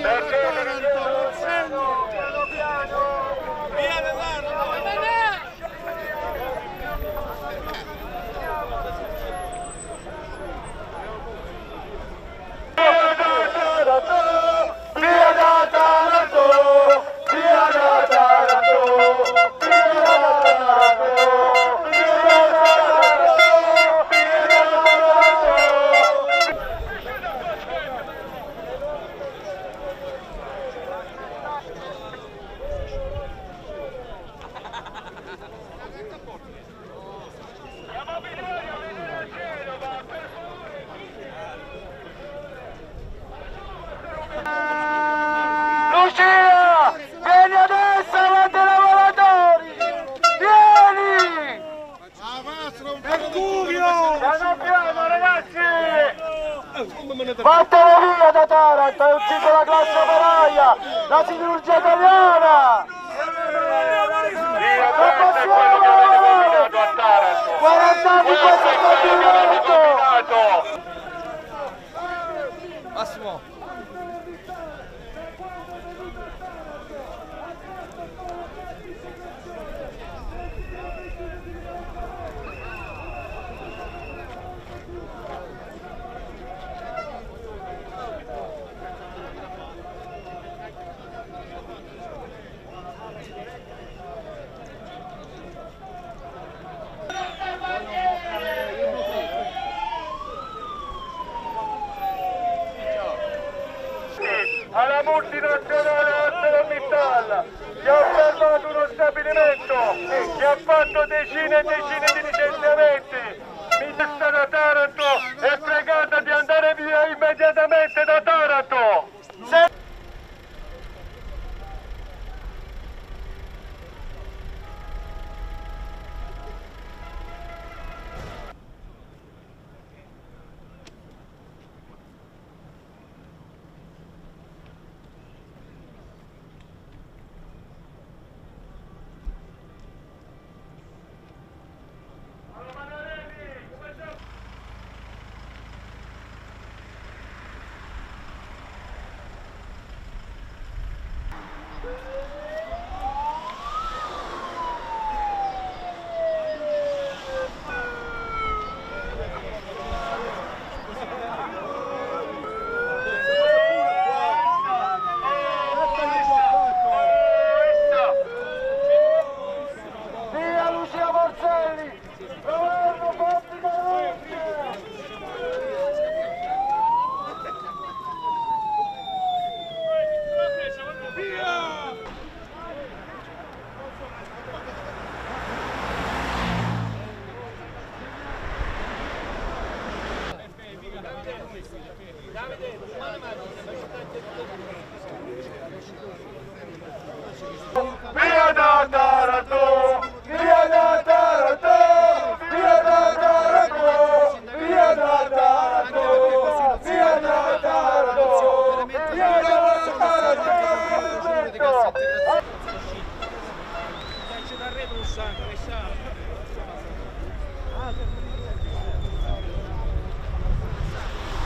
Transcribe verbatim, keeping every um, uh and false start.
via da Taranto! Piano piano! Via da Taranto! Lucia! Vieni adesso avanti ai lavoratori! Vieni! Mercurio! Piano piano ragazzi! Vattene via da Taranto, hai ucciso la classe operaia! La siderurgia italiana! Non possiamo! quaranta anni questo stabilimento! Massimo! Alla multinazionale ArcelorMittal che ha fermato uno stabilimento che ha fatto decine e decine di licenziamenti. Ministra da Taranto è pregata di andare via immediatamente da Taranto. Se... Via da Taranto! Via da Taranto! Via da Taranto! Via da Taranto! Via da Taranto! Via da Taranto! C'è da arredo un sangue, sai?